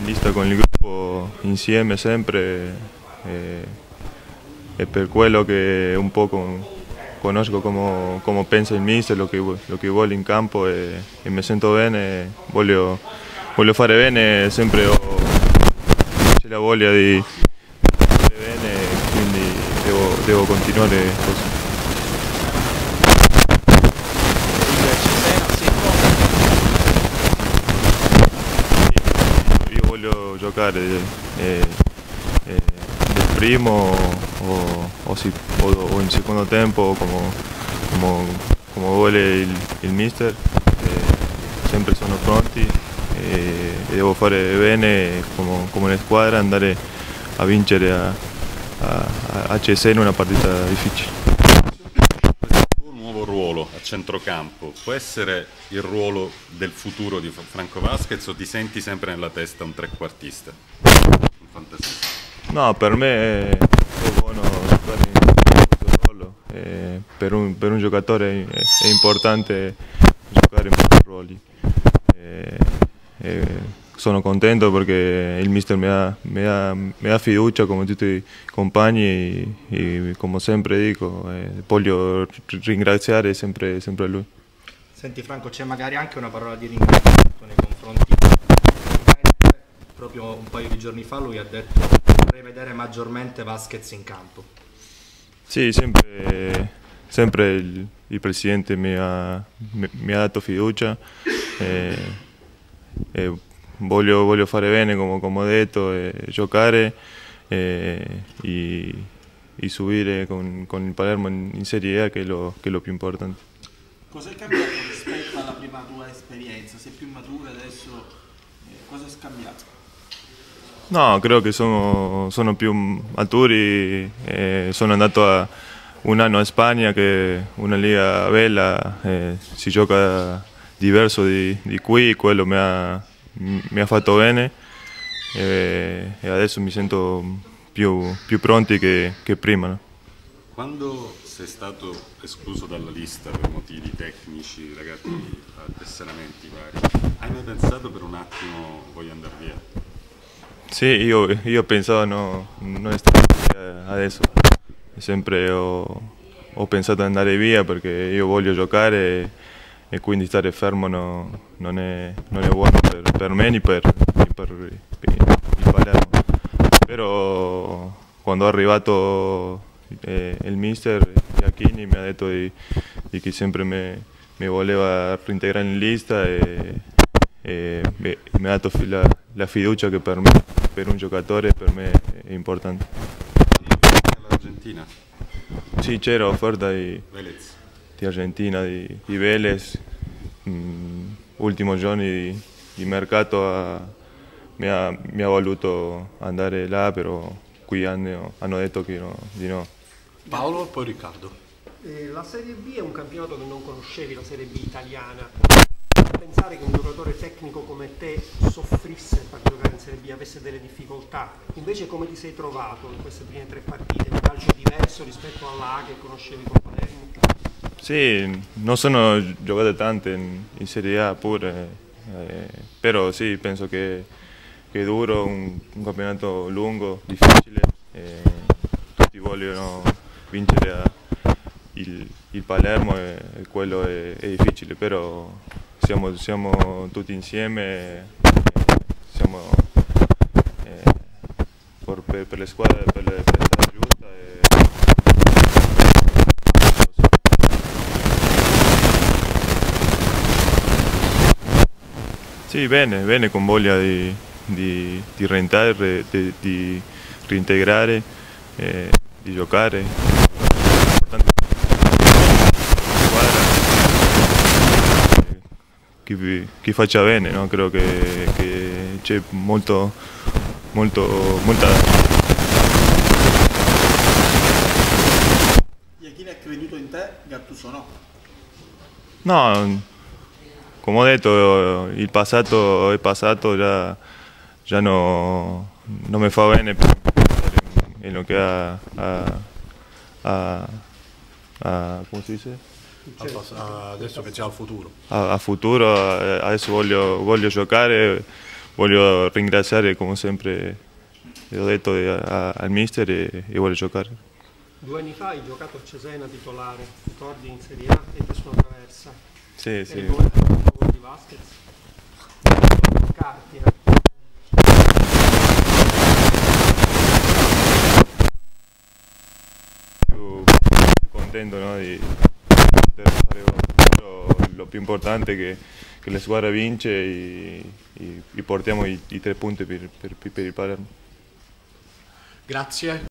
lista con il gruppo insieme sempre e per quello che un po' conosco come pensa il mister, lo che vuole in campo e mi sento bene, voglio fare bene, sempre c'è la voglia di fare bene, quindi devo continuare così. Io voglio giocare del primo o in secondo tempo come vuole il mister, sempre sono pronti e devo fare bene come una squadra, andare a vincere a Cesena in una partita difficile. Il nuovo ruolo a centrocampo può essere il ruolo del futuro di Franco Vasquez o ti senti sempre nella testa un trequartista? Un fantasista? No, per me è buono giocare in questo ruolo, per un giocatore è importante giocare in questi ruoli. Sono contento perché il mister mi dà fiducia come tutti i compagni e come sempre dico, voglio ringraziare sempre lui. Senti Franco, c'è magari anche una parola di ringraziamento nei confronti del presidente. Proprio un paio di giorni fa lui ha detto vorrei vedere maggiormente Vasquez in campo. Sì, sempre il presidente mi ha dato fiducia e voglio fare bene come ho detto, giocare e subire con il Palermo in Serie A che è lo più importante. Cosa è cambiato rispetto alla prima tua esperienza? Sei più maturo adesso? Cosa è scambiato? No, credo che sono più maturi, sono andato un anno a Spagna che è una liga bella, si gioca diverso di qui, quello mi ha fatto bene e adesso mi sento più pronti che prima. No? Quando sei stato escluso dalla lista per motivi tecnici, legati a tesseramenti vari, hai mai pensato per un attimo voglio andare via? Sì, io pensavo non stare via adesso, sempre ho pensato di andare via perché io voglio giocare e quindi stare fermo non è buono per me né per il Palermo. Però quando è arrivato il mister Iachini mi ha detto di che sempre mi voleva reintegrare in lista e mi ha dato la fiducia che per me, per un giocatore, per me è importante. L'Argentina? Sì, c'era offerta di Vélez. Argentina, di Vélez, ultimo giorno di mercato mi ha voluto andare là, però qui hanno detto che di no. Paolo e poi Riccardo. La Serie B è un campionato che non conoscevi, la Serie B italiana. Pensare che un giocatore tecnico come te soffrisse per giocare in Serie B, avesse delle difficoltà, invece come ti sei trovato in queste prime 3 partite? Un calcio diverso rispetto alla A che conoscevi con Palermo? Sì, non sono giocate tante in Serie A pure, però sì, penso che è duro, un campionato lungo, difficile, tutti vogliono vincere il Palermo e quello è difficile, però siamo tutti insieme, siamo per le squadre, per la strada giusta. Sì, bene, con voglia di reintegrare, di giocare. L'importante che faccia bene, no? Credo che c'è molta. Iachini ha creduto in te, Gattuso no? No, come ho detto, il passato è passato, già non mi fa bene in lo che come si dice? Adesso pensiamo al futuro. A futuro, adesso voglio giocare, voglio ringraziare come sempre, l'ho detto al mister e voglio giocare. 2 anni fa hai giocato a Cesena titolare, ricordi in Serie A e preso una traversa. Sì, Eri sì. come il di Vasquez. Cartina. Più contento, no, di poter fare gol. Lo più importante è che la squadra vince e portiamo i 3 punti per il Palermo. Grazie.